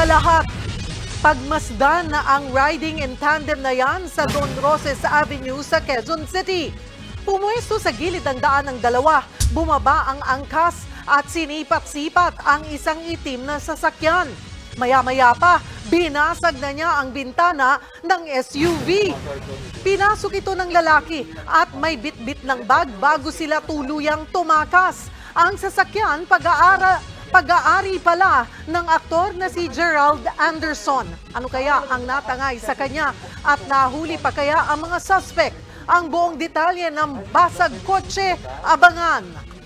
sa lahat, pagmasdan na ang riding in tandem na yan sa Don Roces Avenue sa Quezon City. Pumuesto sa gilid ng daan ng dalawa, bumaba ang angkas at sinipat-sipat ang isang itim na sasakyan. Maya-maya pa, binasag na niya ang bintana ng SUV. Pinasok ito ng lalaki at may bit-bit ng bag bago sila tuluyang tumakas. Ang sasakyan pag-aari pala ng aktor na si Gerald Anderson. Ano kaya ang natangay sa kanya at nahuli pa kaya ang mga suspect? Ang buong detalye ng basag kotse, abangan.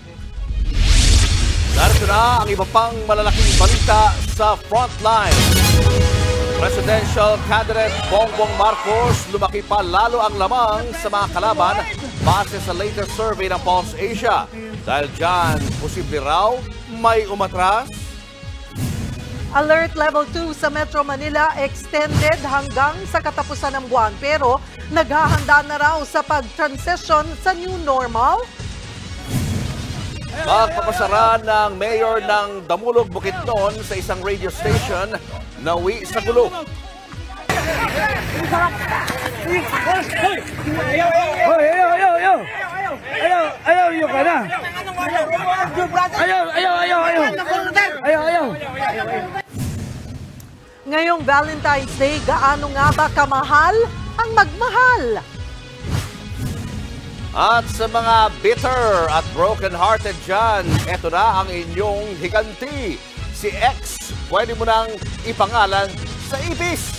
Narito na ang iba pang malalaking balita sa Frontline. Presidential candidate Bongbong Marcos, lumaki pa lalo ang lamang sa mga kalaban base sa latest survey ng Pulse Asia. Dahil dyan, posible raw may umatras. Alert Level 2 sa Metro Manila extended hanggang sa katapusan ng buwan pero naghahanda na raw sa pag-transition sa new normal. Magpapasara ng mayor ng Damulog, Bukidnon sa isang radio station na uwi sa gulo. Ayaw ka na. Ayaw. Ngayong Valentine's Day, gaano nga ba kamahal ang magmahal? At sa mga bitter at broken-hearted dyan, eto na ang inyong higanti. Si X, pwede mo nang ipangalan sa ibis.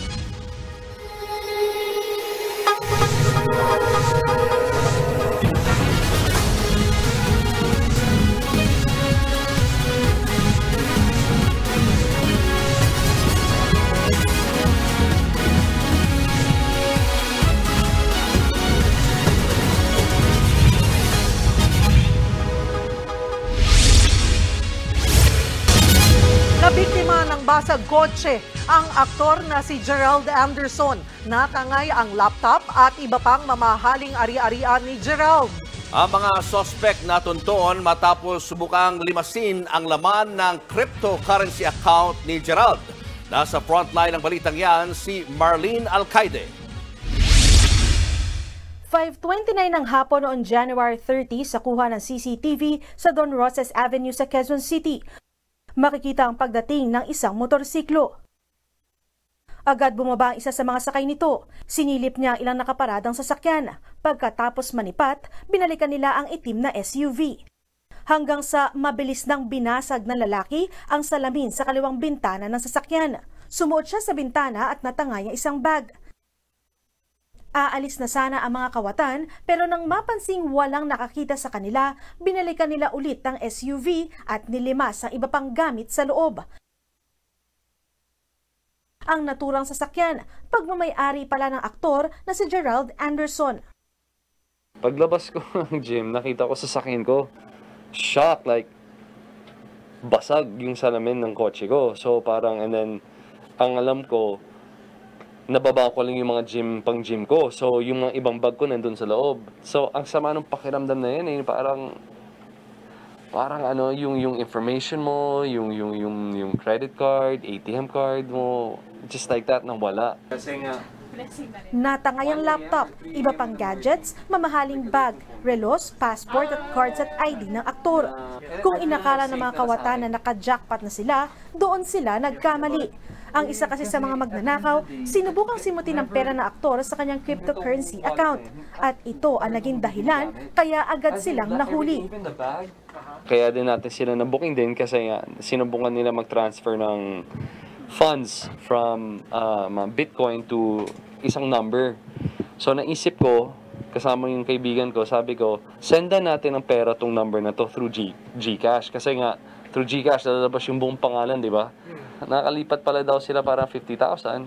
Nabiktima ng basag kotse ang aktor na si Gerald Anderson. Natangay ang laptop at iba pang mamahaling ari-arian ni Gerald. Ang mga suspect natunton matapos subukang limasin ang laman ng cryptocurrency account ni Gerald. Nasa frontline ng balitang yan si Marlene Alcaide. 5:29 ng hapon noong January 30 sa kuha ng CCTV sa Don Roces Avenue sa Quezon City. Makikita ang pagdating ng isang motorsiklo. Agad bumaba ang isa sa mga sakay nito. Sinilip niya ang ilang nakaparadang sasakyan. Pagkatapos manipat, binalikan nila ang itim na SUV. Hanggang sa mabilis nang binasag ng lalaki ang salamin sa kaliwang bintana ng sasakyan. Sumuot siya sa bintana at natangay ang isang bag. Aalis na sana ang mga kawatan pero nang mapansing walang nakakita sa kanila, binalikan nila ulit ang SUV at nilimas ang iba pang gamit sa loob. Ang naturang sasakyan, pagmamay-ari pala ng aktor na si Gerald Anderson. Paglabas ko ng gym, nakita ko sasakyan ko. Shock, like basag yung salamin ng kotse ko. So parang, and then, ang alam ko, nababa ko lang yung mga pang-gym ko. So, yung mga ibang bag ko nandun sa loob. So, ang sama ng pakiramdam na yun, parang ano, yung information mo, yung credit card, ATM card mo, just like that, nang wala. Kasi nga, natangay ang laptop, iba pang gadgets, mamahaling bag, relos, passport at cards at ID ng aktor. Kung inakala ng mga kawatan na naka-jackpot na sila, doon sila nagkamali. Ang isa kasi sa mga magnanakaw, sinubukang simutin ng pera ng aktor sa kanyang cryptocurrency account. At ito ang naging dahilan kaya agad silang nahuli. Kaya din natin sila na-booking din kasi sinubukan nila mag-transfer ng funds from Bitcoin to isang number. So naisip ko, kasama yung kaibigan ko, sabi ko, sendan natin ang pera tong number na to through GCash. Kasi nga, through GCash, lalabas yung buong pangalan, di ba? Nakalipat pala daw sila para 50,000.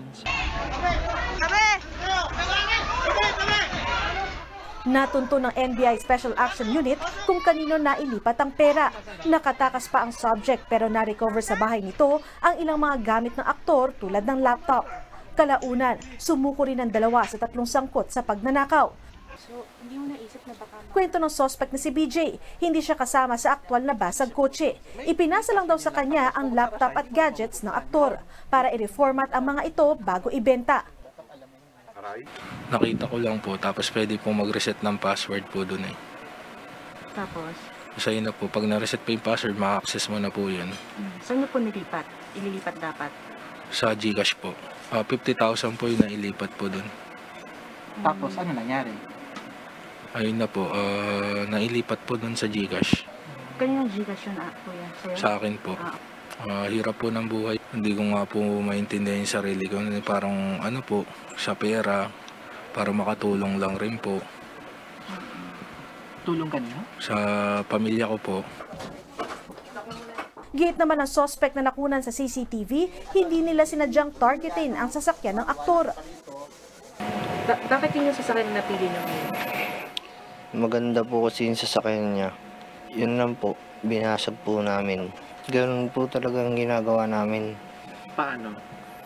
Natunto ng NBI Special Action Unit kung kanino nailipat ang pera. Nakatakas pa ang subject pero na-recover sa bahay nito ang ilang mga gamit ng aktor tulad ng laptop. Kalaunan, sumuko rin ang 2 sa 3 sangkot sa pagnanakaw. So, hindi mo naisip na baka... Kwento ng suspect na si BJ, hindi siya kasama sa aktwal na basag kotse. Ipinasa lang daw sa kanya ang laptop at gadgets ng aktor para i-reformat ang mga ito bago ibenta. Nakita ko lang po, tapos pwede po mag-reset ng password po dun eh. Tapos? Sa'yo na po, pag na-reset po yung password, maka-access mo na po yun. Saan mo po nilipat? Ililipat dapat? Sa Gcash po. 50,000 po yung nailipat po dun. Tapos, ano nangyari? Ayun na po, nailipat po dun sa Gcash. Kanina Gcash yun, kuya? Sa'yo? Sa akin po. Hirap po ng buhay. Hindi ko nga po maintindihan yung sarili ko. Parang ano po, sa pera, para makatulong lang rin po. Tulong kanina? Sa pamilya ko po. Gate naman ng suspect na nakunan sa CCTV, hindi nila sinadyang targetin ang sasakyan ng aktor. Bakit yung sasakyan na napili nyo ngayon? Maganda po kasi yung sasakyan niya. Yun lang po, binasag po namin. Ganun po talagang ginagawa namin. Paano?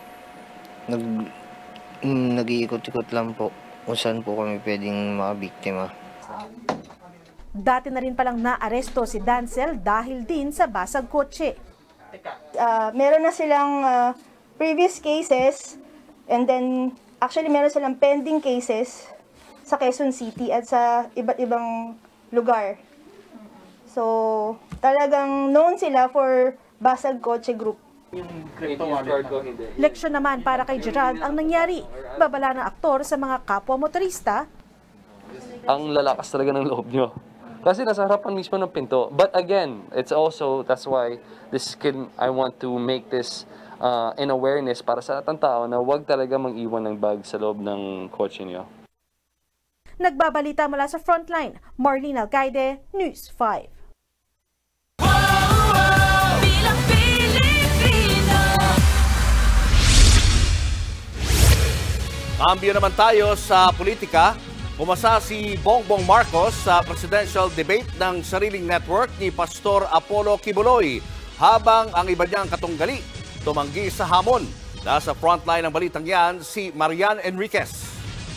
Nag-iikot-ikot lang po kung saan po kami pwedeng makabiktima. Dati na rin palang naaresto si Dancel dahil din sa basag kotse. Meron na silang previous cases and then actually meron silang pending cases sa Quezon City at sa iba't ibang lugar. So, talagang known sila for basag kotse group. Leksyon naman para kay Gerald ang nangyari. Babala ng aktor sa mga kapwa motorista. Ang lalakas talaga ng loob nyo. Kasi nasa harapan mismo ng pinto. But again, it's also, that's why I want to make this an awareness para sa lahat ng tao na huwag talaga mag-iwan ng bag sa loob ng kotse nyo. Nagbabalita mula sa Frontline, Marlene Alcaide, News 5. Cambio naman tayo sa politika. Pumasa si Bongbong Marcos sa presidential debate ng sariling network ni Pastor Apollo Kibuloy habang ang iba niyang katunggali tumanggi sa hamon. Nasa frontline ng balitang yan si Marian Enriquez.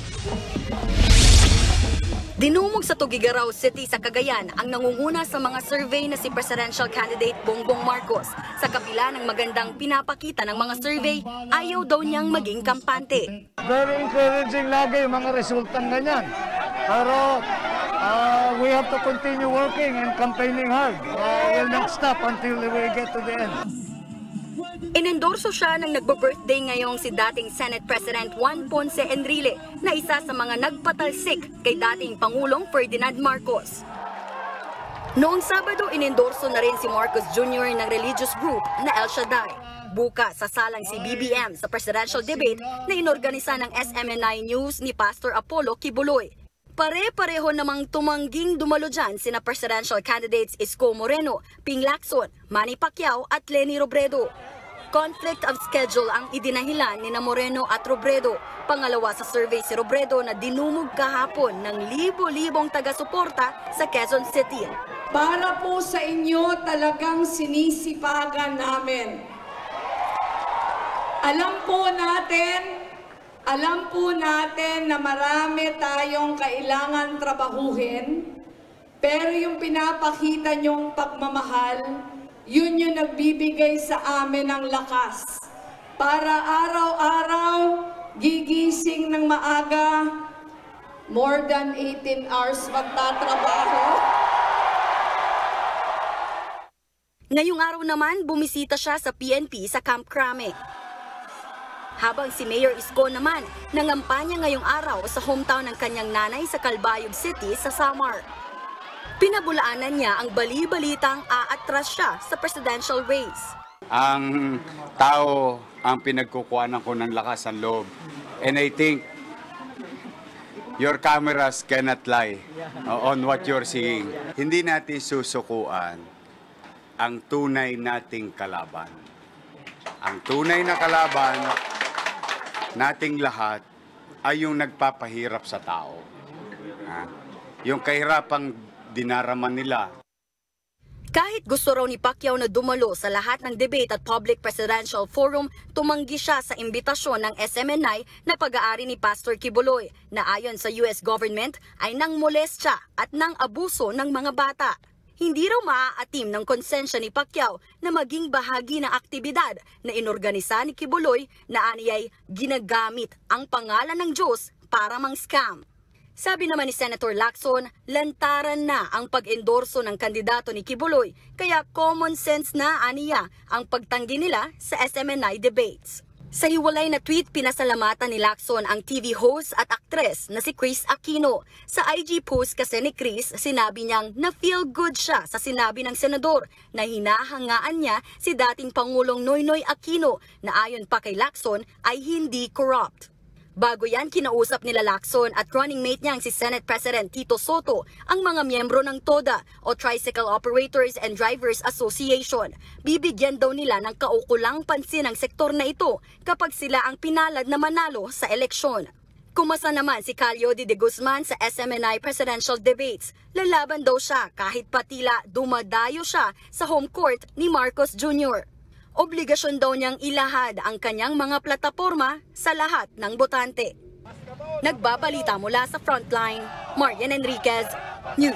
Dinumog sa Tugigaraw City sa Cagayan ang nangunguna sa mga survey na si presidential candidate Bongbong Marcos. Sa kabila ng magandang pinapakita ng mga survey, ayaw daw niyang maging kampante. Very encouraging lagi yung mga resultang ganyan. Pero we have to continue working and campaigning hard. We'll not stop until we get to the end. Inendorso siya ng nagbo-birthday ngayong si dating Senate President Juan Ponce Enrile na isa sa mga nagpatalsik kay dating Pangulong Ferdinand Marcos. Noong Sabado, inendorso na rin si Marcos Jr. ng religious group na El Shaddai. Bukas, sasalang si BBM sa presidential debate na inorganisa ng SMNI News ni Pastor Apollo Kibuloy. Pare-pareho namang tumangging dumalo dyan sina presidential candidates Isko Moreno, Ping Lacson, Manny Pacquiao at Leni Robredo. Conflict of schedule ang idinahilan ni Moreno at Robredo. Pangalawa sa survey si Robredo na dinumog kahapon ng libo-libong taga-suporta sa Quezon City. Para po sa inyo talagang sinisipagan namin. Alam po natin na marami tayong kailangan trabahuhin, pero yung pinapakita niyong pagmamahal, yun yung nagbibigay sa amin ng lakas para araw-araw gigising ng maaga, more than 18 hours magtatrabaho. Ngayong araw naman, bumisita siya sa PNP sa Camp Crame. Habang si Mayor Isko naman, nangampanya ngayong araw sa hometown ng kanyang nanay sa Calbayog City sa Samar. Pinabulaanan niya ang bali-balitang aatras siya sa presidential race. Ang tao ang pinagkukuhanan ko ng lakas ng loob. And I think your cameras cannot lie on what you're seeing. Hindi natin susukuan ang tunay nating kalaban. Ang tunay na kalaban nating lahat ay yung nagpapahirap sa tao. Yung kahirapang dinaraman nila. Kahit gusto raw ni Pacquiao na dumalo sa lahat ng debate at public presidential forum, tumanggi siya sa imbitasyon ng SMNI na pag-aari ni Pastor Quiboloy na ayon sa US government ay nang molestya at nang abuso ng mga bata. Hindi raw maaatim ng konsensya ni Pacquiao na maging bahagi ng aktibidad na inorganisa ni Quiboloy na aniyay ginagamit ang pangalan ng Diyos para mang-scam. Sabi naman ni Senator Lacson, lantaran na ang pag-endorso ng kandidato ni Quiboloy, kaya common sense na aniya ang pagtanggi nila sa SMNI debates. Sa hiwalay na tweet, pinasalamatan ni Lacson ang TV host at aktres na si Kris Aquino. Sa IG post kasi ni Kris, sinabi niyang na-feel good siya sa sinabi ng senador na hinahangaan niya si dating Pangulong Noynoy Aquino na ayon pa kay Lacson ay hindi corrupt. Bago yan, kinausap nila Lacson at running mate niyang si Senate President Tito Soto ang mga miyembro ng TODA o Tricycle Operators and Drivers Association. Bibigyan daw nila ng kaukulang pansin ang sektor na ito kapag sila ang pinalad na manalo sa eleksyon. Kumasa naman si Calyodi de Guzman sa SMNI presidential debates. Lalaban daw siya kahit patila dumadayo siya sa home court ni Marcos Jr. Obligasyon daw niyang ilahad ang kanyang mga plataporma sa lahat ng botante. Nagbabalita mula sa Frontline, Marian Enriquez, News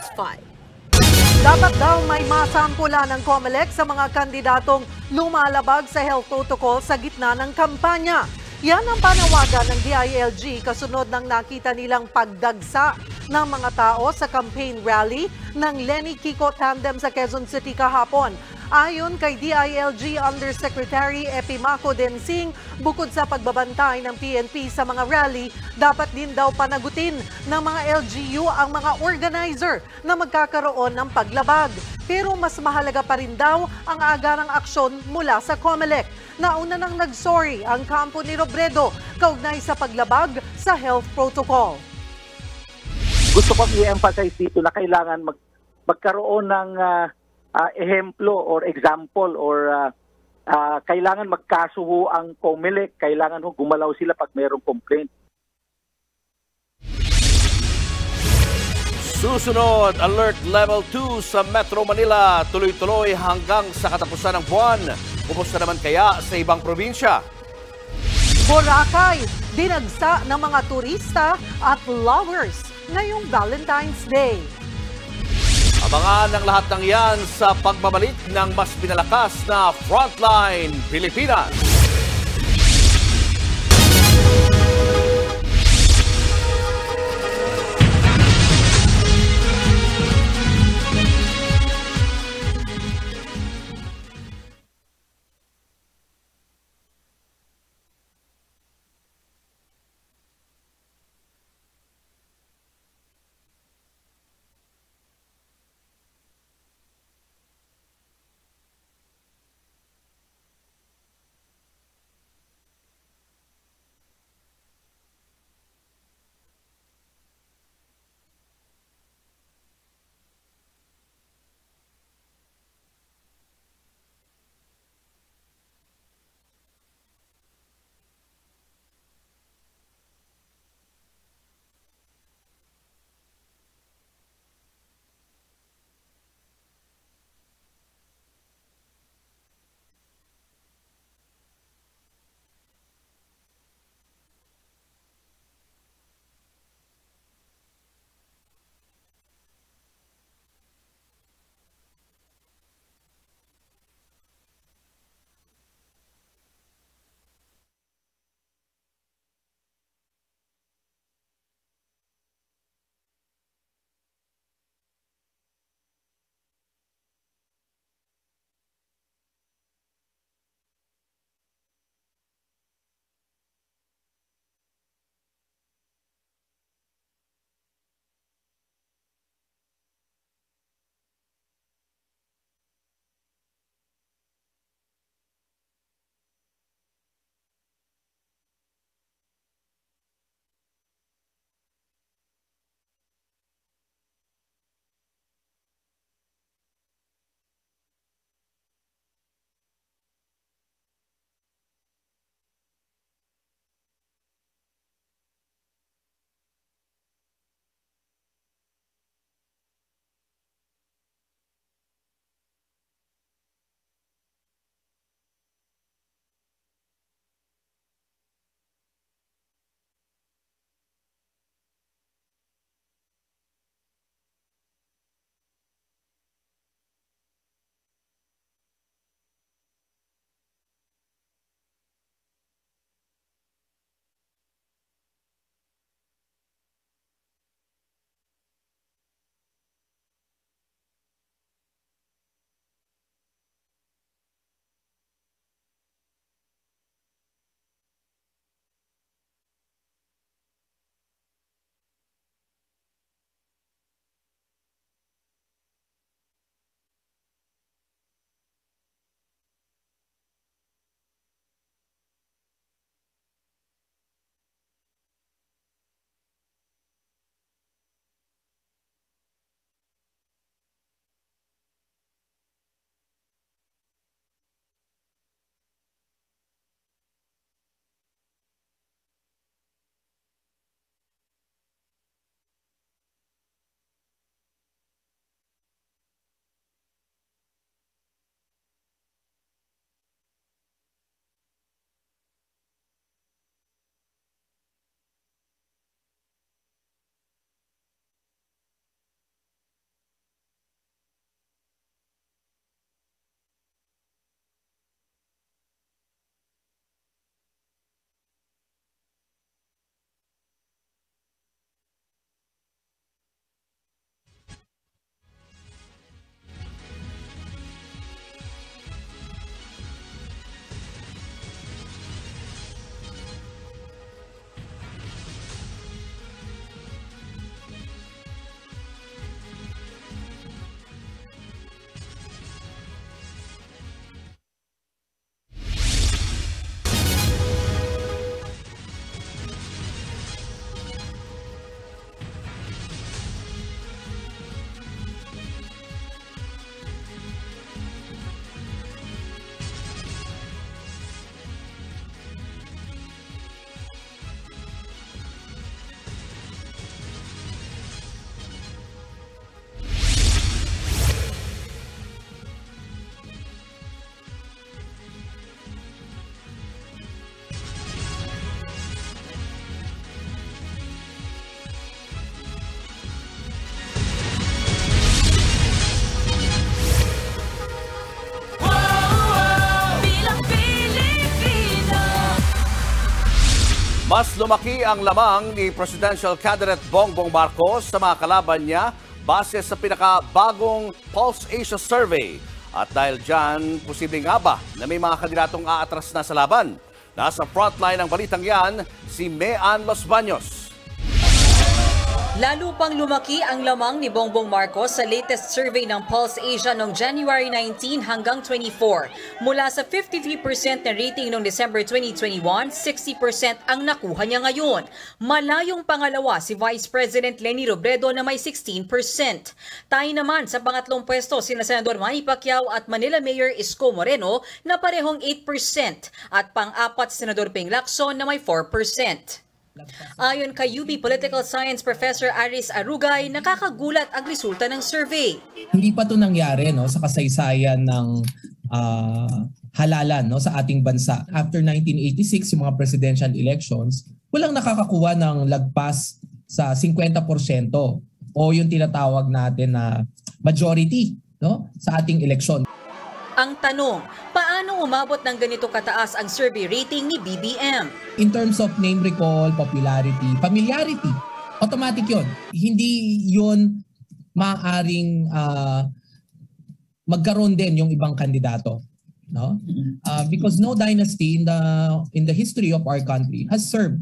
5. Dapat daw may masampula ng COMELEC sa mga kandidatong lumalabag sa health protocol sa gitna ng kampanya. Yan ang panawagan ng DILG kasunod ng nakita nilang pagdagsa ng mga tao sa campaign rally ng Lenny Kiko Tandem sa Quezon City kahapon. Ayon kay DILG Undersecretary Epimaco Densing, bukod sa pagbabantay ng PNP sa mga rally, dapat din daw panagutin ng mga LGU ang mga organizer na magkakaroon ng paglabag. Pero mas mahalaga pa rin daw ang agarang aksyon mula sa COMELEC. Nauna nang nagsorry ang kampo ni Robredo kaugnay sa paglabag sa health protocol. Gusto ko i-emphasize dito na kailangan magkaroon ng ehemplo or example or kailangan magkasuho ang COMELEC, kailangan gumalaw sila pag mayroong complaint. Susunod, Alert Level 2 sa Metro Manila, tuloy-tuloy hanggang sa katapusan ng buwan. Kumusta naman kaya sa ibang probinsya? Boracay, dinagsa ng mga turista at lovers ngayong Valentine's Day. Abangan ang lahat ng yan sa pagbabalik ng mas pinalakas na Frontline Pilipinas. Mas lumaki ang lamang ni Presidential Candidate Bongbong Marcos sa mga kalaban niya base sa pinakabagong Pulse Asia Survey. At dahil dyan, posible nga ba na may mga kandidatong aatras na sa laban? Nasa frontline ng balitang yan, si Mean Los Baños. Lalo pang lumaki ang lamang ni Bongbong Marcos sa latest survey ng Pulse Asia noong January 19 hanggang 24. Mula sa 53% na rating noong December 2021, 60% ang nakuha niya ngayon. Malayong pangalawa si Vice President Leni Robredo na may 16%. Tayo naman sa pangatlong pwesto sina Senador Manny Pacquiao at Manila Mayor Isko Moreno na parehong 8% at pang-apat si Senador Ping Lacson na may 4%. Ayon kay UP Political Science Professor Aris Arugay, nakakagulat ang resulta ng survey. Hindi pa ito nangyari sa kasaysayan ng halalan sa ating bansa. After 1986, yung mga presidential elections, walang nakakakuha ng lagpas sa 50% o yung tinatawag natin na majority sa ating eleksyon. Ang tanong, paano umabot ng ganito kataas ang survey rating ni BBM? In terms of name recall, popularity, familiarity, automatic yon. Hindi yon maaaring magkaroon din yung ibang kandidato. Because no dynasty in the history of our country has served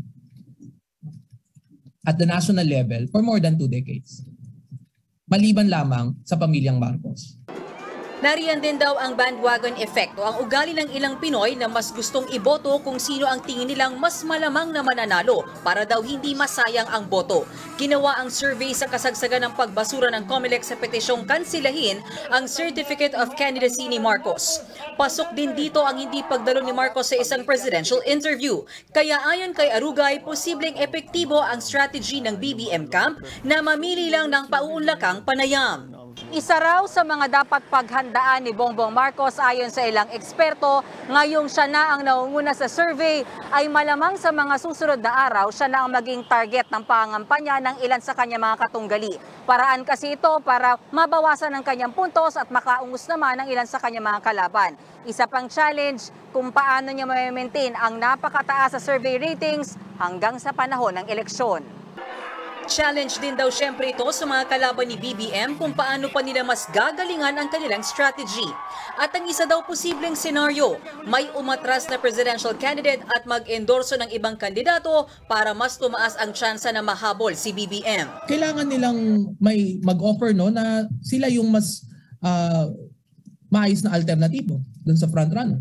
at the national level for more than 2 decades. Maliban lamang sa pamilyang Marcos. Nariyan din daw ang bandwagon effect o ang ugali ng ilang Pinoy na mas gustong iboto kung sino ang tingin nilang mas malamang na mananalo para daw hindi masayang ang boto. Ginawa ang survey sa kasagsagan ng pagbasura ng COMELEC sa petisyong kansilahin ang Certificate of Candidacy ni Marcos. Pasok din dito ang hindi pagdalo ni Marcos sa isang presidential interview. Kaya ayon kay Arugay, posibleng epektibo ang strategy ng BBM camp na mamili lang ng pauunlakang panayam. Isa raw sa mga dapat paghandaan ni Bongbong Marcos ayon sa ilang eksperto, ngayong siya na ang naunguna sa survey ay malamang sa mga susunod na araw siya na ang maging target ng pangampanya ng ilan sa kanyang mga katunggali. Paraan kasi ito para mabawasan ang kanyang puntos at makaungus naman ang ilan sa kanyang mga kalaban. Isa pang challenge kung paano niya ma-maintain ang napakataas sa survey ratings hanggang sa panahon ng eleksyon. Challenge din daw syempre ito sa mga kalaban ni BBM kung paano pa nila mas gagalingan ang kanilang strategy. At ang isa daw posibleng senaryo, may umatras na presidential candidate at mag-endorso ng ibang kandidato para mas tumaas ang tsansa na mahabol si BBM. Kailangan nilang may mag-offer na sila yung mas maayos na alternatibo dun sa frontrunner.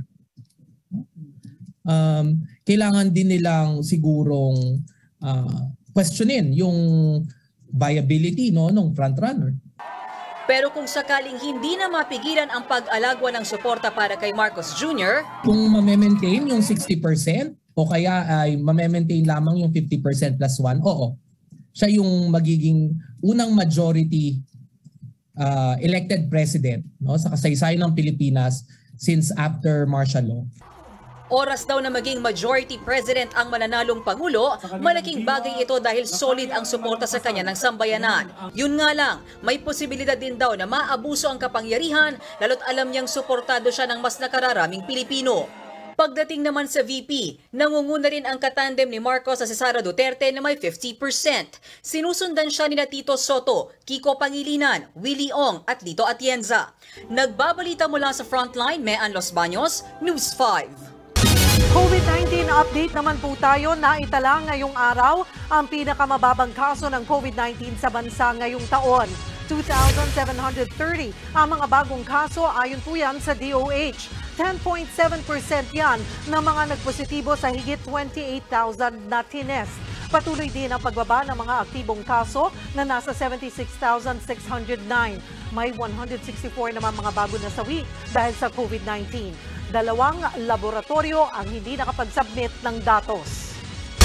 Kailangan din nilang sigurong questionin yung viability ng frontrunner. Pero kung sakaling hindi na mapigilan ang pag-alagwa ng suporta para kay Marcos Jr., kung ma-maintain yung 60% o kaya ay ma-maintain lamang yung 50% plus 1, oo. Siya yung magiging unang majority elected president sa kasaysayan ng Pilipinas since after martial law. Oras daw na maging majority president ang mananalong Pangulo, malaking bagay ito dahil solid ang suporta sa kanya ng sambayanan. Yun nga lang, may posibilidad din daw na maabuso ang kapangyarihan lalo't alam niyang suportado siya ng mas nakararaming Pilipino. Pagdating naman sa VP, nangunguna rin ang katandem ni Marcos sa si Sara Duterte na may 50%. Sinusundan siya ni Tito Soto, Kiko Pangilinan, Willie Ong at Lito Atienza. Nagbabalita mula sa Frontline, Mean Los Baños, News 5. COVID-19 update naman po tayo. Naitala ngayong araw ang pinakamababang kaso ng COVID-19 sa bansa ngayong taon. 2,730 ang mga bagong kaso ayon po yan sa DOH. 10.7% yan ng mga nagpositibo sa higit 28,000 na tinest. Patuloy din ang pagbaba ng mga aktibong kaso na nasa 76,609. May 164 naman mga bago na sawi dahil sa COVID-19. 2 laboratorio ang hindi nakapag-submit ng datos.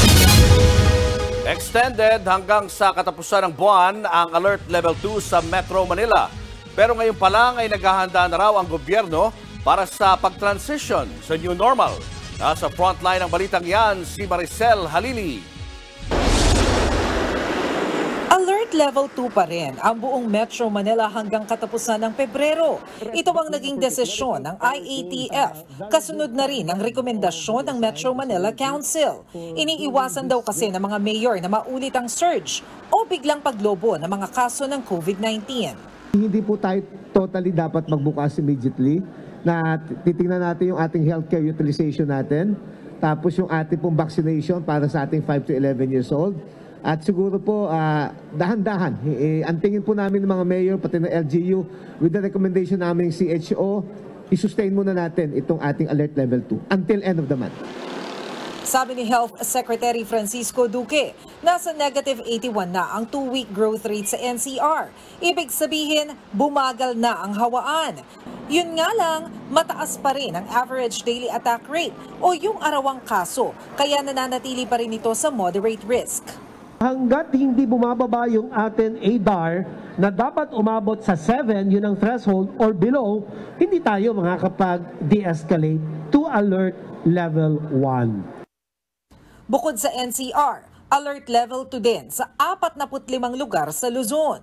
Extended hanggang sa katapusan ng buwan ang Alert Level 2 sa Metro Manila. Pero ngayon pa lang ay naghahanda na raw ang gobyerno para sa pag-transition sa new normal. Nasa frontline ng balitang yan si Maricel Halili. Alert Level 2 pa rin ang buong Metro Manila hanggang katapusan ng Pebrero. Ito ang naging desisyon ng IATF. Kasunod na rin ang rekomendasyon ng Metro Manila Council. Iniiwasan daw kasi ng mga mayor na maulit ang surge o biglang paglobo ng mga kaso ng COVID-19. Hindi po tayo totally dapat magbukas immediately na titingnan natin yung ating healthcare utilization natin, tapos yung ating pong vaccination para sa ating 5 to 11 years old. At siguro po, dahan-dahan, antingin po namin ng mga mayor, pati ng LGU, with the recommendation namin CHO, i-sustain muna natin itong ating alert level 2 until end of the month. Sabi ni Health Secretary Francisco Duque, nasa negative 81 na ang 2-week growth rate sa NCR. Ibig sabihin, bumagal na ang hawaan. Yun nga lang, mataas pa rin ang average daily attack rate o yung arawang kaso, kaya nananatili pa rin ito sa moderate risk. Hanggat hindi bumababa yung atin ADAR na dapat umabot sa 7, yun ang threshold, or below, hindi tayo makakapag-de-escalate to alert level 1. Bukod sa NCR, alert level 2 din sa 45 lugar sa Luzon,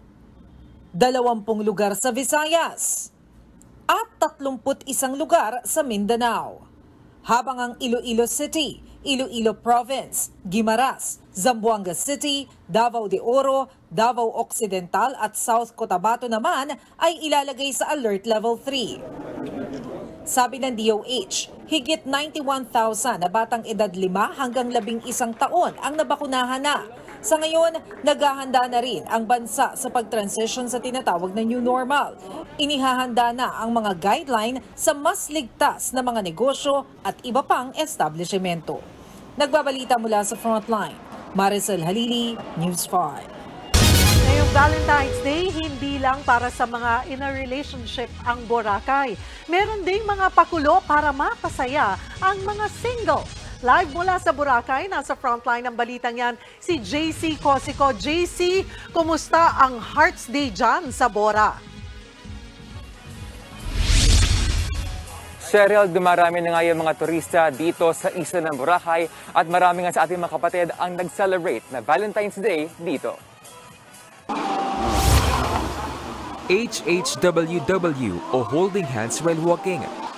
20 lugar sa Visayas, at 31 lugar sa Mindanao. Habang ang Iloilo City, Iloilo Province, Guimaras, Zamboanga City, Davao de Oro, Davao Occidental at South Cotabato naman ay ilalagay sa alert level 3. Sabi ng DOH, higit 91,000 na batang edad 5 hanggang 11 taon ang nabakunahan na. Sa ngayon, naghahanda na rin ang bansa sa pag-transition sa tinatawag na new normal. Inihahanda na ang mga guideline sa mas ligtas na mga negosyo at iba pang establishmento. Nagbabalita mula sa Frontline, Maricel Halili, News 5. Ngayong Valentine's Day, hindi lang para sa mga in a relationship ang Boracay. Meron ding mga pakulo para mapasaya ang mga single. Live mula sa Boracay, nasa frontline ng balitang yan, si JC Cosico. JC, kumusta ang Hearts Day dyan sa Bora? Cheryl, dumarami na nga yung mga turista dito sa isla ng Boracay at marami nga sa ating mga kapatid ang nag-celebrate na Valentine's Day dito. HHWW o holding hands while walking.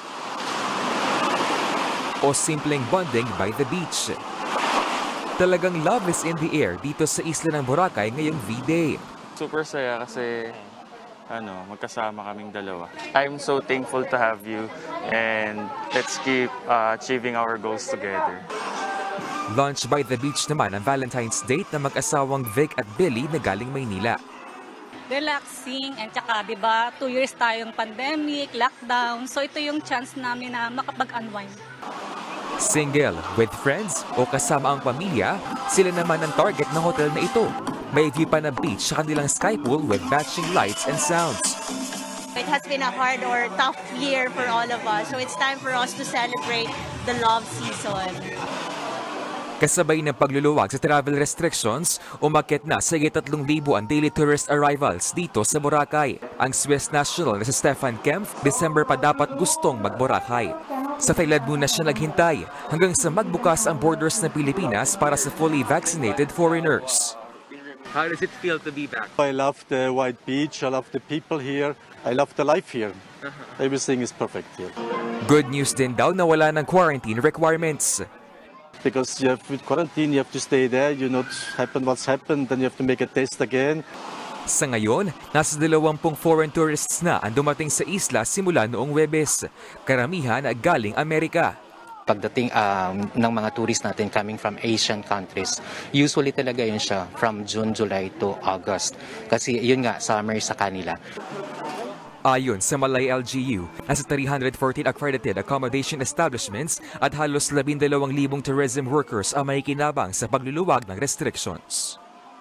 O simpleng bonding by the beach. Talagang love is in the air dito sa isla ng Boracay ngayong V-Day. Super saya kasi magkasama kaming dalawa. I'm so thankful to have you and let's keep achieving our goals together. Lunch by the beach naman ang Valentine's date na mag-asawang Vic at Billy na galing Maynila. Relaxing and tsaka 'di ba 2 years tayong pandemic, lockdown. So ito yung chance namin na makapag-unwind. Single, with friends o kasama ang pamilya, sila naman ang target ng hotel na ito. May view pa na beach sa kanilang sky pool with matching lights and sounds. It has been a hard or tough year for all of us. So it's time for us to celebrate the love season. Kasabay ng pagluluwag sa travel restrictions, umakyat na sa 3,000 ang daily tourist arrivals dito sa Boracay. Ang Swiss national na si Stefan Kempf, December pa dapat gustong mag-Boracay. Sa Thailand muna siya naghintay hanggang sa magbukas ang borders ng Pilipinas para sa fully vaccinated foreigners. How does it feel to be back? I love the white beach, I love the people here, I love the life here. Everything is perfect here. Good news din daw na wala ng quarantine requirements. Because you have with quarantine, you have to stay there, you know what's happened, then you have to make a test again. Sa ngayon, nasa 20 foreign tourists na ang dumating sa isla simula noong Huwebes. Karamihan ay galing Amerika. Pagdating ng mga tourists natin coming from Asian countries, usually talaga yun siya from June, July to August. Kasi yun nga, summer sa kanila. Ayon sa Malay LGU, nasa 314 accredited accommodation establishments at halos 12,000 tourism workers ang may kinabang sa pagluluwag ng restrictions.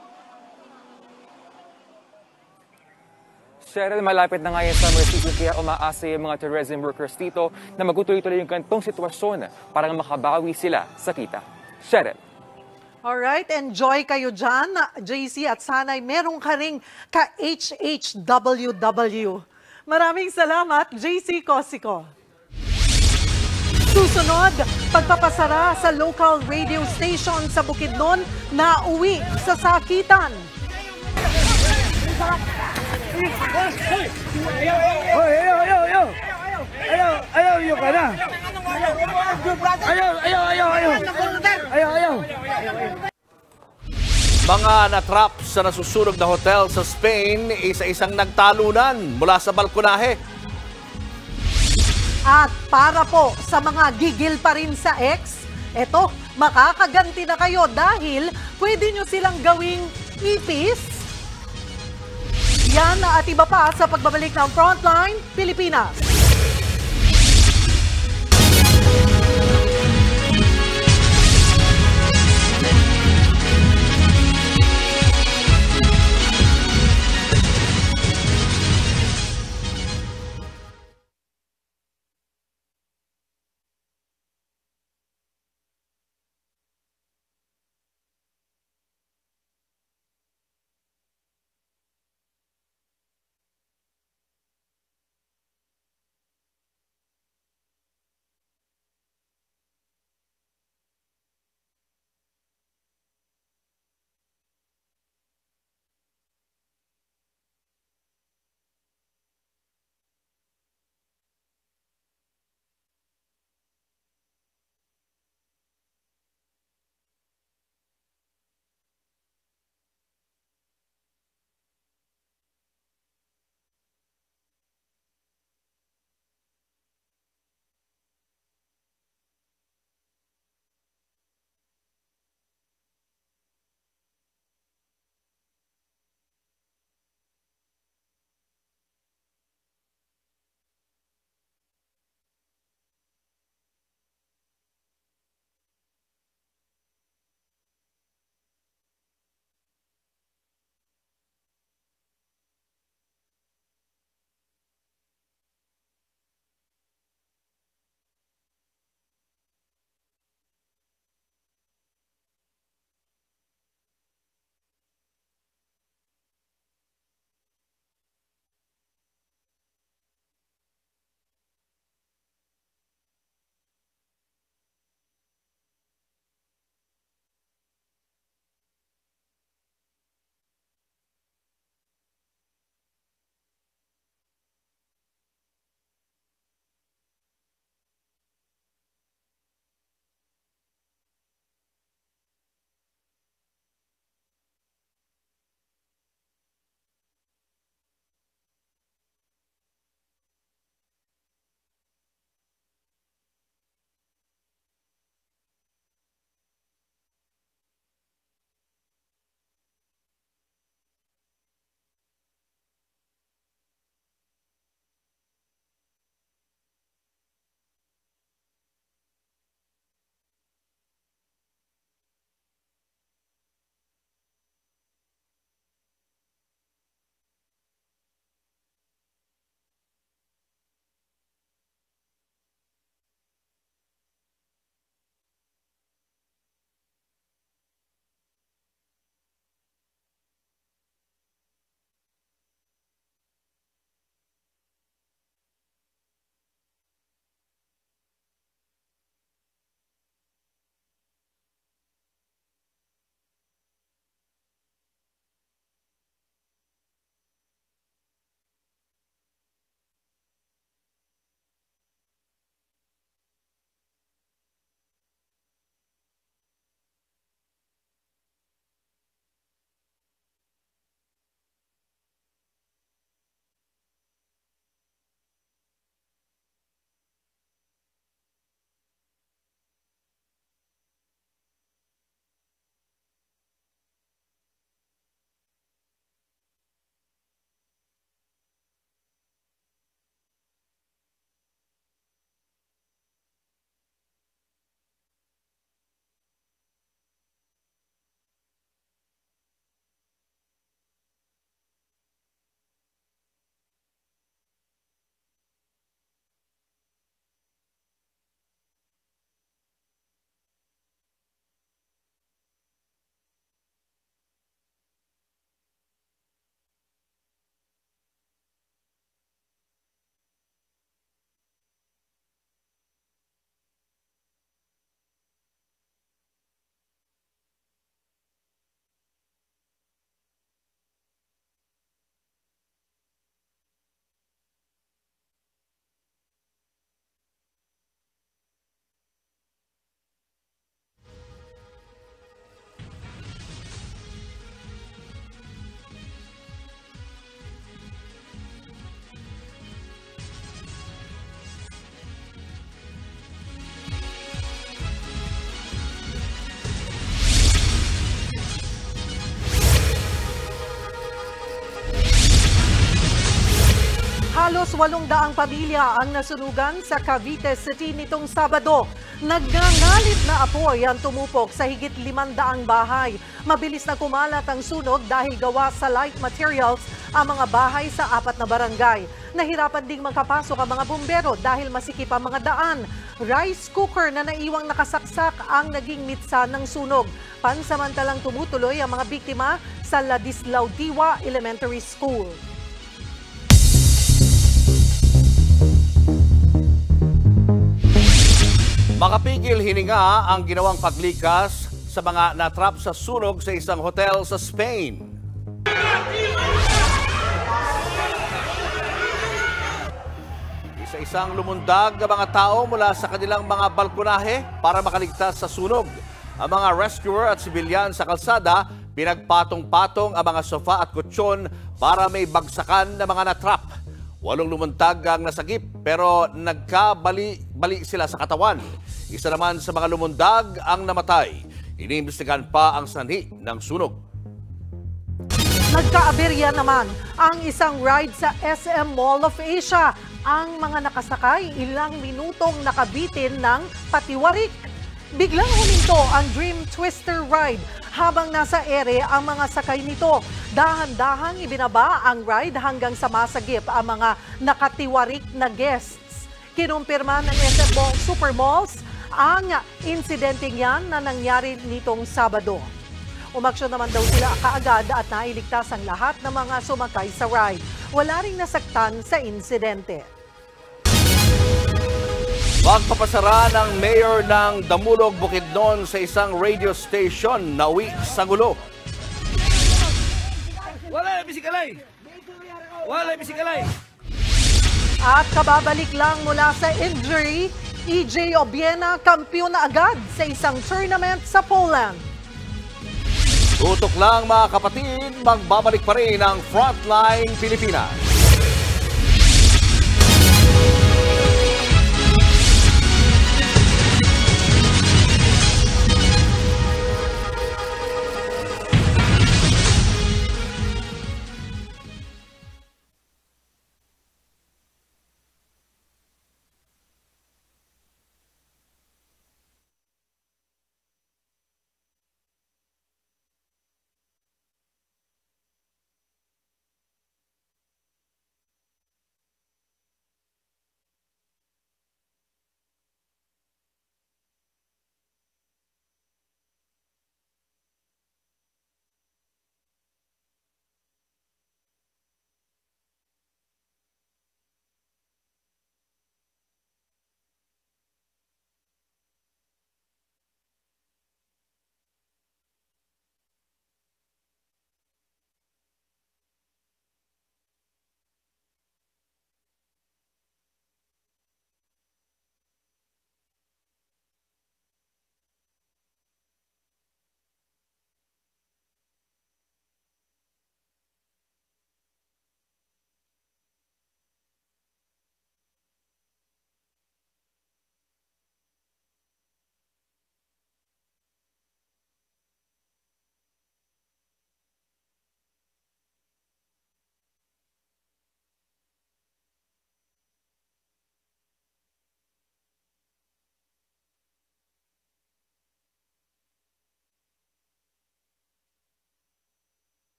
Cheryl, malapit na nga yung summer season kaya umaasa yung mga tourism workers dito na magtutuloy-tuloy yung ganitong sitwasyon para makabawi sila sa kita. Cheryl. Alright, enjoy kayo dyan, JC, at sana'y meron ka ring ka-HHWW. Maraming salamat, JC Cosico. Susunod, pagpapasara sa local radio station sa Bukidnon na uwi sa sakitan. Ayaw ka na. Ayaw. Mga natrap sa nasusunog na hotel sa Spain, isa-isang nagtalunan mula sa balkonahe. At para po sa mga gigil pa rin sa ex, eto, makakaganti na kayo dahil pwede nyo silang gawing ipis. Yan at iba pa sa pagbabalik ng Frontline Pilipinas. Halos 800 pamilya ang nasunugan sa Cavite City nitong Sabado. Nagngangalit na apoy ang tumupok sa higit 500 bahay. Mabilis na kumalat ang sunog dahil gawa sa light materials ang mga bahay sa 4 na barangay. Nahirapan ding makapasok ang mga bumbero dahil masikip ang mga daan. Rice cooker na naiwang nakasaksak ang naging mitsa ng sunog. Pansamantalang tumutuloy ang mga biktima sa Ladislao Diwa Elementary School. Makapigil hininga ang ginawang paglikas sa mga natrap sa sunog sa isang hotel sa Spain. Isa-isang lumundag ang mga tao mula sa kanilang mga balkonahe para makaligtas sa sunog. Ang mga rescuer at sibilyan sa kalsada pinagpatong-patong ang mga sofa at kutsyon para may bagsakan na mga natrap. 8 lumuntag ang nasagip pero nagkabali-bali sila sa katawan. Isa naman sa mga lumundag ang namatay. Iniimbestigahan pa ang sanhi ng sunog. Nagkaaberya naman ang isang ride sa SM Mall of Asia. Ang mga nakasakay ilang minutong nakabitin ng patiwarik. Biglang huminto ang Dream Twister ride habang nasa ere ang mga sakay nito. Dahan-dahang ibinaba ang ride hanggang sa masagip ang mga nakatiwarik na guests. Kinumpirma ng SM Mall Supermalls ang insidenteng yan na nangyari nitong Sabado. Umaksyon naman daw sila kaagad at nailigtas ang lahat ng mga sumakay sa ride. Wala ring nasaktan sa insidente. Magpapasara ng mayor ng Damulog, Bukidnon sa isang radio station na uwi sa gulo. Wala bisikalay! Wala bisikalay! At kababalik lang mula sa injury, EJ Obiena kampiyon na agad sa isang tournament sa Poland. Tutok lang mga kapatid, magbabalik pa rin ang Frontline Pilipinas.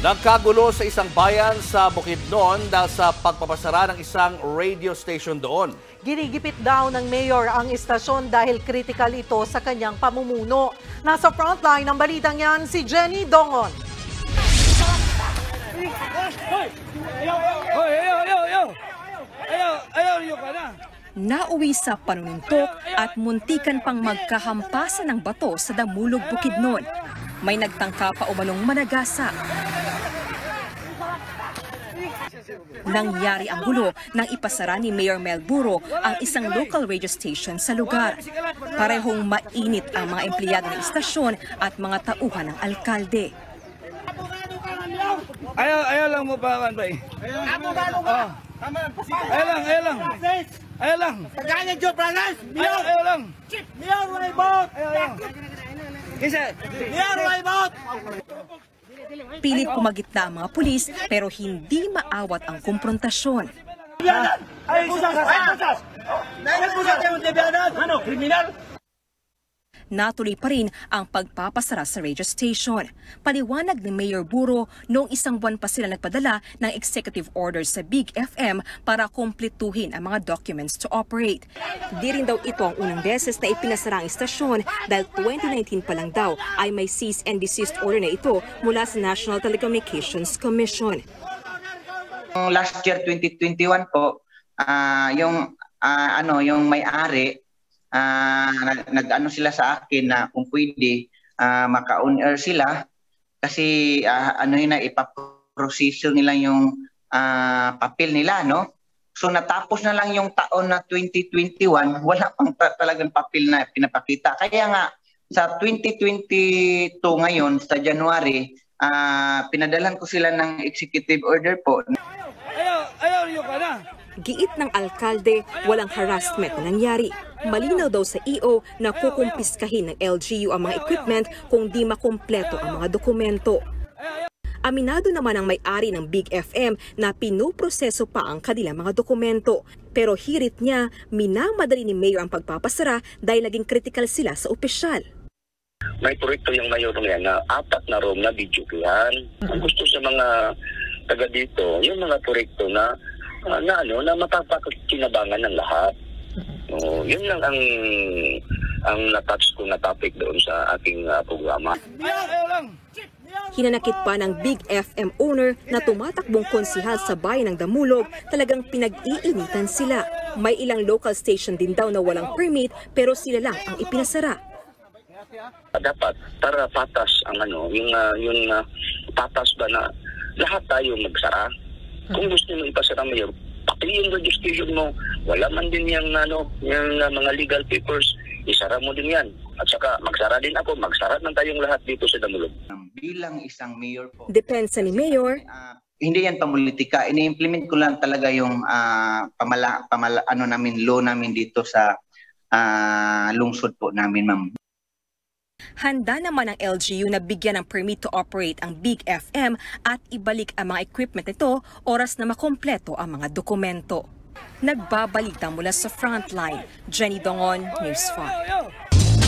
Nagkagulo sa isang bayan sa Bukidnon dahil sa pagpapasara ng isang radio station doon. Ginigipit daw ng mayor ang istasyon dahil critical ito sa kanyang pamumuno. Nasa frontline ng balitang yan si Jenny Dongon. Nauwi sa panununtok at muntikan pang magkahampasan ng bato sa Damulog, Bukidnon. May nagtangka pa umanong managasa. Nangyari ang gulo nang ipasara ni Mayor Mel Buro ang isang local radio station sa lugar. Parehong mainit ang mga empleyado ng istasyon at mga tauhan ng alkalde. Ayaw lang mo pa, Bay. Ayaw lang. Pagkanya Joe Pranas, Ayaw lang. Mayor Waybot! Mayor Waybot! Pilit kumagitna ang mga pulis pero hindi maawat ang komprontasyon. Natuloy pa rin ang pagpapasara sa radio station. Paliwanag ni Mayor Buro, noong isang buwan pa sila nagpadala ng executive orders sa Big FM para kumpletuhin ang mga documents to operate. Di rin daw ito ang unang beses na ipinasara ang istasyon dahil 2019 pa lang daw ay may cease and desist order na ito mula sa National Telecommunications Commission. Last year 2021 po, yung may-ari nag-ano sila sa akin na kung pwede maka-on-air sila kasi ipaprosesyo nila yung papel nila, no? So natapos na lang yung taon na 2021, wala pang talagang papel na pinapakita. Kaya nga sa 2022 ngayon, sa January, pinadalan ko sila ng executive order po. Ayaw niyo ka na. Giit ng alkalde, walang harassment na nangyari. Malinaw daw sa EO na kukumpiskahin ng LGU ang mga equipment kung di makumpleto ang mga dokumento. Aminado naman ang may-ari ng Big FM na pinuproseso pa ang kanilang mga dokumento. Pero hirit niya, minamadali ni Mayor ang pagpapasara dahil naging critical sila sa opisyal. May proyekto yung mayor ngayon na 4 na room na videohan. Ang gusto sa mga taga dito, yung mga proyekto na mapapakinabangan ng lahat. Yun lang ang natouch ko na topic doon sa aking programa. Hinanakit pa ng Big FM owner na tumatakbong konsihal sa bayan ng Damulog, talagang pinag-iinitan sila. May ilang local station din daw na walang permit pero sila lang ang ipinasara. Dapat para patas ang yung patas ba na lahat tayo magsara. Kung gusto mo ipasara mayor, pati yung registration mo, wala man din yung mga legal papers, isara mo din yan. At saka magsara din ako, magsara man tayong lahat dito sa Damulog. Bilang isang mayor po. Depensa ni Mayor. Hindi yan pamulitika, ini-implement ko lang talaga yung law namin dito sa lungsod po namin, ma'am. Handa naman ang LGU na bigyan ng permit to operate ang Big FM at ibalik ang mga equipment nito oras na makompleto ang mga dokumento. Nagbabalita mula sa frontline, Jenny Dongon, News 5.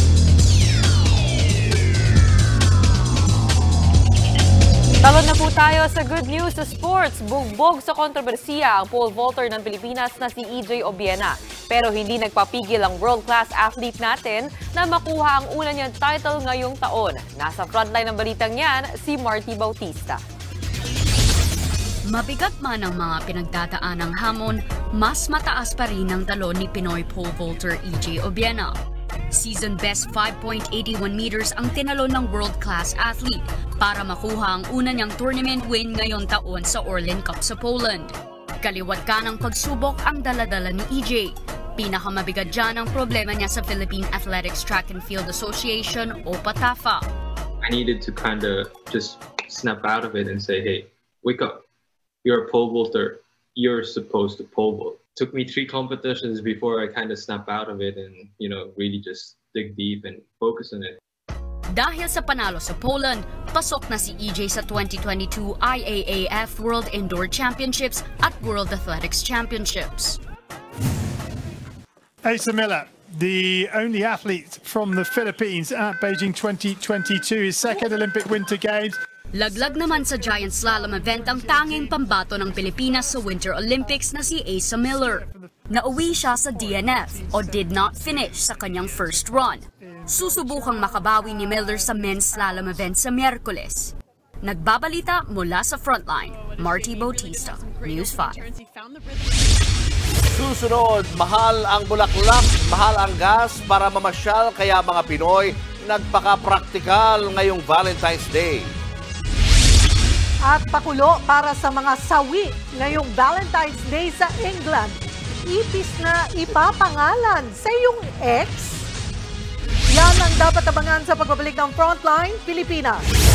Talon na po tayo sa good news sa sports. Bugbog sa kontrobersiya ang pole vaulter ng Pilipinas na si EJ Obiena. Pero hindi nagpapigil ang world-class athlete natin na makuha ang una niyang title ngayong taon. Nasa frontline ng balitang yan, si Marty Bautista. Mabigat man ang mga pinagdadaanang hamon, mas mataas pa rin ang talon ni Pinoy pole vaulter EJ Obiena. Season best 5.81 meters ang tinalon ng world-class athlete para makuha ang una niyang tournament win ngayong taon sa Orlen Cup sa Poland. Kaliwat ka ng pagsubok ang daladala ni EJ. Pinakamabigat dyan ang problema niya sa Philippine Athletics Track and Field Association o PATAFA. I needed to kind of just snap out of it and say, hey, wake up. You're a pole vaulter. You're supposed to pole vault. Took me 3 competitions before I kind of snap out of it and, really just dig deep and focus on it. Dahil sa panalo sa Poland, pasok na si EJ sa 2022 IAAF World Indoor Championships at World Athletics Championships. Asa Miller, the only athlete from the Philippines at Beijing 2022, his second Olympic Winter Games. Laglag naman sa giant slalom event ang tanging pambato ng Pilipinas sa Winter Olympics na si Asa Miller. Nauwi siya sa DNF o did not finish sa kanyang first run. Susubukang makabawi ni Miller sa men's slalom event sa Miyerkules. Nagbabalita mula sa Frontline, Marty Bautista, News 5. Susunod, mahal ang bulaklak, mahal ang gas para mamasyal, kaya mga Pinoy nagpaka-praktikal ngayong Valentine's Day. At pakulo para sa mga sawi ngayong Valentine's Day sa England. Ipis na ipapangalan sa iyong ex? Yan ang dapat abangan sa pagbabalik ng Frontline Pilipinas.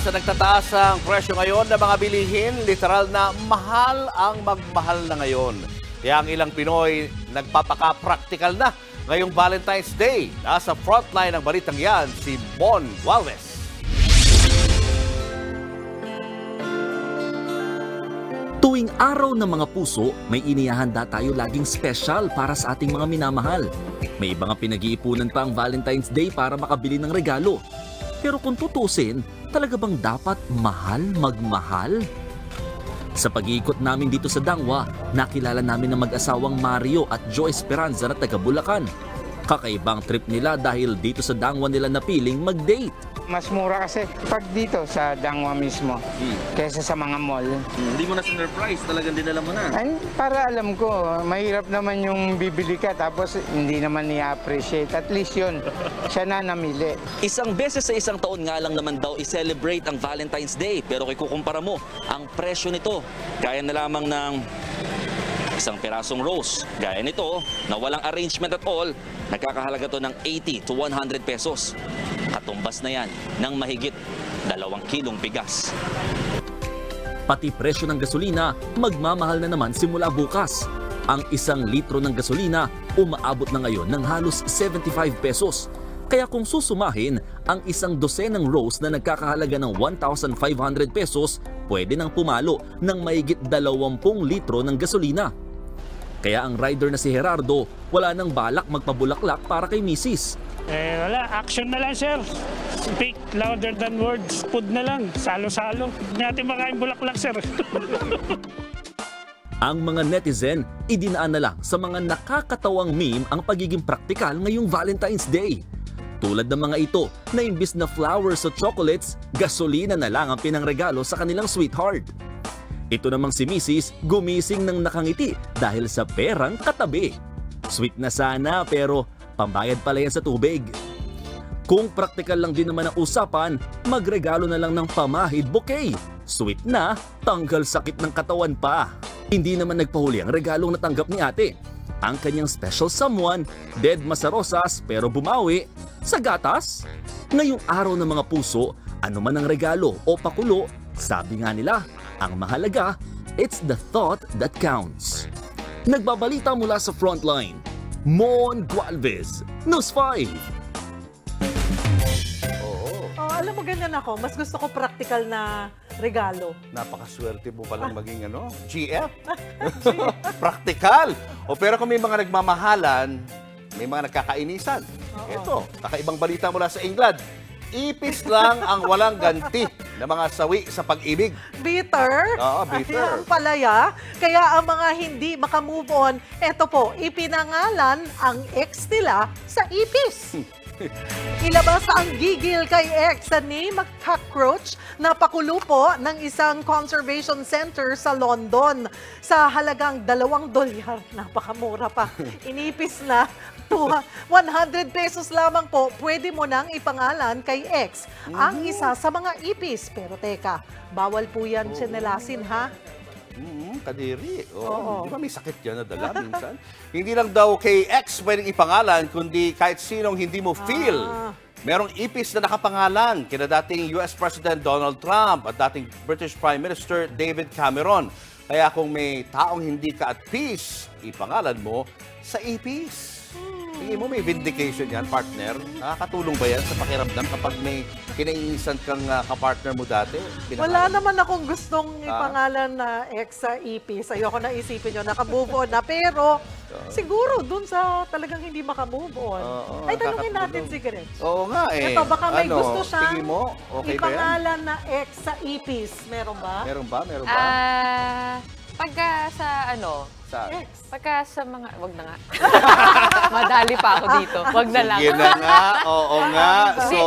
Sa nagtataas ang presyo ngayon ng mga bilihin, literal na mahal ang magmahal na ngayon. Kaya ang ilang Pinoy nagpapaka-practical na ngayong Valentine's Day. Nasa frontline ng balitang yan, si Mon Gualvez. Tuwing araw ng mga puso, may inihahanda tayo laging special para sa ating mga minamahal. May iba nga pinag-iipunan pa ang Valentine's Day para makabili ng regalo. Pero kung tutusin, talaga bang dapat mahal magmahal? Sa pag-iikot namin dito sa Dangwa, nakilala namin ang mag-asawang Mario at Joy Esperanza na taga Bulacan. Kakaibang trip nila dahil dito sa Dangwa nila napiling mag-date. Mas mura kasi pag dito sa Dangwa mismo kaysa sa mga mall. Hindi mo na sinurprise, talagang dinala mo na. Ay, para alam ko, mahirap naman yung bibili ka tapos hindi naman i-appreciate. At least yun, siya na namili. Isang beses sa isang taon nga lang naman daw i-celebrate ang Valentine's Day. Pero kung ikukumpara mo, ang presyo nito, gaya na lamang ng isang pirasong rose. Gaya nito, na walang arrangement at all, nagkakahalaga to ng 80 to 100 pesos. Katumbas na yan ng mahigit 2 kilong bigas. Pati presyo ng gasolina, magmamahal na naman simula bukas. Ang 1 litro ng gasolina, umaabot na ngayon ng halos 75 pesos. Kaya kung susumahin, ang 1 dosenang rose na nagkakahalaga ng 1,500 pesos, pwede nang pumalo ng mahigit 20 litro ng gasolina. Kaya ang rider na si Gerardo, wala nang balak magpabulaklak para kay Mrs. Wala. Action na lang, sir. Speak louder than words. Food na lang. Salo-salo. Hindi natin makain bulaklak, sir. Ang mga netizen, idinaan na lang sa mga nakakatawang meme ang pagiging praktikal ngayong Valentine's Day. Tulad ng mga ito na imbis na flowers o chocolates, gasolina na lang ang pinangregalo sa kanilang sweetheart. Ito namang si Mrs. gumising ng nakangiti dahil sa perang katabi. Sweet na sana pero pambayad pala yan sa tubig. Kung praktikal lang din naman ang usapan, magregalo na lang ng pamahid bouquet. Sweet na, tanggal sakit ng katawan pa. Hindi naman nagpahuli ang regalong natanggap ni ate. Ang kanyang special someone, dead masarosas pero bumawi sa gatas. Ngayong araw ng mga puso, ano man ang regalo o pakulo, sabi nga nila, ang mahalaga, it's the thought that counts. Nagbabalita mula sa Frontline, Mon Gualvez, News 5. Alam mo, ganyan ako. Mas gusto ko practical na regalo. Napakaswerte mo palang maging GF. Practical. Pero kung may mga nagmamahalan, may mga nagkakainisan. Ito, kakaibang balita mula sa England. Ipis lang ang walang ganti na mga sawi sa pag-ibig. Bitter? Oo, bitter. Ang palaya. Kaya ang mga hindi makamove on, eto po, ipinangalan ang ex nila sa ipis. Ilabas ang gigil kay ex sa name cockroach na pakulo po ng isang conservation center sa London sa halagang $2. Napakamura pa. Inipis na 100 pesos lamang po. Pwede mo nang ipangalan kay ex ang isa sa mga ipis. Pero teka, bawal po yan sinelasin, ha? Kadiri. Di ba may sakit yan na dala minsan? Hindi lang daw kay ex pwedeng ipangalan, kundi kahit sinong hindi mo feel. Merong ipis na nakapangalan kina dating US President Donald Trump at dating British Prime Minister David Cameron. Kaya kung may taong hindi ka at peace, ipangalan mo sa ipis. Tingin mo may vindication yan, partner? Nakakatulong ba yan sa pakiramdam kapag may kinaiinisan kang kapartner mo dati? Wala naman akong gustong ipangalan na ex sa ipis. Ayoko na isipin yun, nakamove on na. Pero siguro dun sa talagang hindi makamove on. Ay, tanungin natin si Gretch. Oo nga eh. Ito, baka may gusto siyang ipangalan na ex sa ipis. Meron ba? Meron ba? Meron ba? Pagka sa ex. Pagka sa mga, wag na nga. Madali pa ako dito. Wag na lang. Sige na nga. Oo nga. So,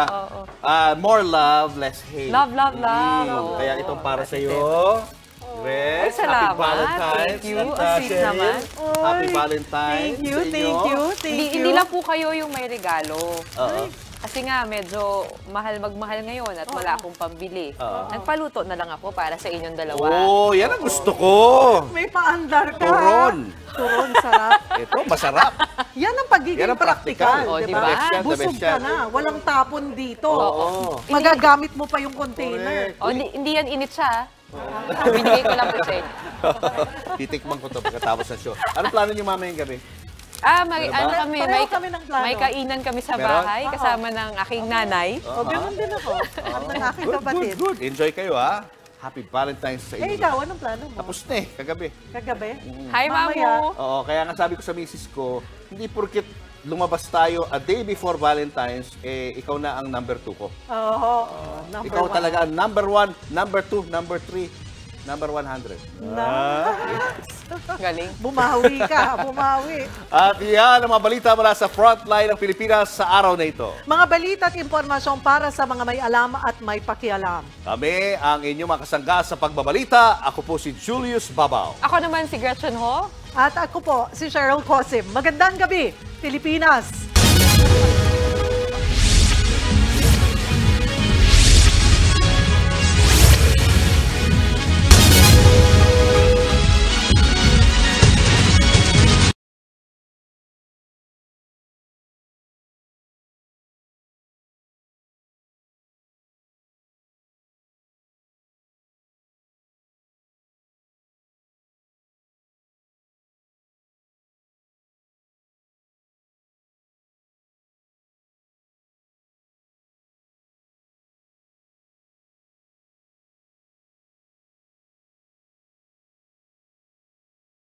more love, less hate. Love. Kaya itong para sa iyo. Gretch, Happy Valentine's. Thank you. Ang sweet naman. Happy Valentine's. Thank you. Hindi lang po kayo yung may regalo. Kasi nga, medyo magmahal ngayon at wala akong pambili. Nagpaluto na lang ako para sa inyong dalawa. Yan ang gusto ko. May paandar ka. Turon. turon, sarap. Ito, masarap. Yan ang pagiging Yan ang practical, practical. di diba? ba? The best yan, the Busog best ka yan. na, walang tapon dito. Oo. Magagamit mo pa yung container. O, hindi yan init siya. Binigay ko lang po sa inyo. Titikman ko to pagkatapos ng show. Anong plano niyo mamayang gabi? May Meron ba? Pareho kami ng plano. may kainan kami sa Meron? bahay kasama ng aking nanay. O, ganun din ako. At ng aking kapatid. Good. Enjoy kayo, ha? Happy Valentine's sa inyo. Eh, ikaw, anong plano mo? Tapos na kagabi. Kagabi? Hi, Mamaya. Mamu! Oo, kaya nga sabi ko sa misis ko, hindi porket lumabas tayo a day before Valentine's, ikaw na ang number 2 ko. Oo. Number Ikaw 1. talaga ang number 1, number 2, number 3, number 100. Galing. Bumawi ka, bumawi. At yan ang mga balita mula sa frontline ng Pilipinas sa araw na ito. Mga balita at impormasyon para sa mga may alam at may pakialam. Kami ang inyong mga kasangga sa pagbabalita. Ako po si Julius Babaw. Ako naman si Gretchen Ho. At ako po, si Cheryl Cosim. Magandang gabi, Pilipinas!